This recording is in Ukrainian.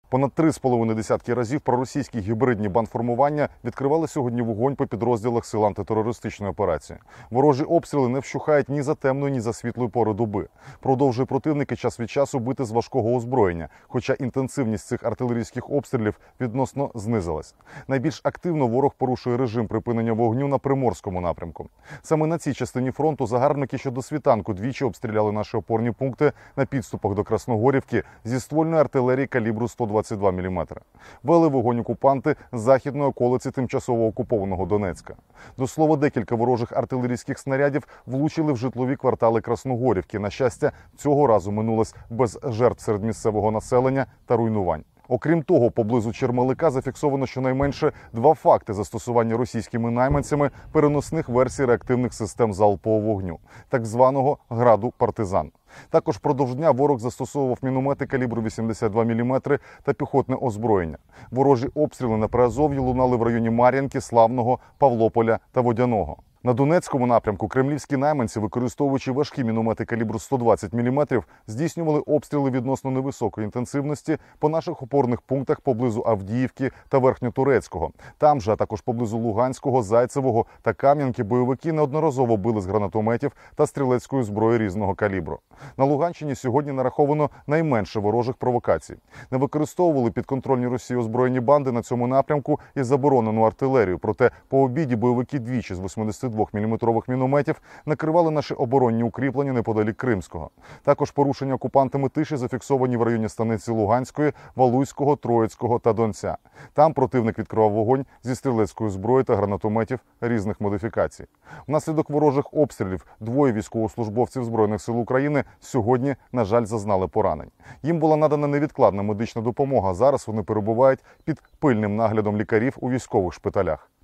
Понад 3,5 десятки разів проросійські гібридні бандформування відкривали сьогодні вогонь по підрозділах сил антитерористичної операції. Ворожі обстріли не вщухають ні за темної, ні за світлої пори доби. Продовжує противники час від часу бити з важкого озброєння, хоча інтенсивність цих артилерійських обстрілів відносно знизилась. Найбільш активно ворог порушує режим припинення вогню на Приморському напрямку. Саме на цій частині фронту загарбники ще до світанку двічі обстріляли наші опорні пункти на підступах до Красногорівки зі ствольної артилерії калібру 122 мм. Вели вогонь окупанти з західної околиці тимчасово окупованого Донецька. До слова, декілька ворожих артилерійських снарядів влучили в житлові квартали Красногорівки. На щастя, цього разу минулось без жертв серед місцевого населення та руйнувань. Окрім того, поблизу Чермалика зафіксовано щонайменше 2 факти застосування російськими найманцями переносних версій реактивних систем залпового вогню, так званого «Граду Партизан». Також впродовж дня ворог застосовував міномети калібру 82 мм та піхотне озброєння. Ворожі обстріли на Приазов'ї лунали в районі Мар'їнки, Славного, Павлополя та Водяного. На Донецькому напрямку кремлівські найманці, використовуючи важкі міномети калібру 120 мм, здійснювали обстріли відносно невисокої інтенсивності по наших опорних пунктах поблизу Авдіївки та Верхньотурецького. Там же, а також поблизу Луганського, Зайцевого та Кам'янки бойовики неодноразово били з гранатометів та стрілецької зброї різного калібру. На Луганщині сьогодні нараховано найменше ворожих провокацій. Не використовували підконтрольні Росії озброєні банди на цьому напрямку і заборонену артилерію. Проте по обіді бойовики двічі з 82-мм мінометів накривали наші оборонні укріплення неподалік Кримського. Також порушення окупантами тиші зафіксовані в районі станиці Луганської, Валуйського, Троїцького та Донця. Там противник відкривав вогонь зі стрілецької зброї та гранатометів різних модифікацій. Внаслідок ворожих обстрілів 2 військовослужбовців Збройних сил України сьогодні, на жаль, зазнали поранень. Їм була надана невідкладна медична допомога. Зараз вони перебувають під пильним наглядом лікарів у військових шпиталях.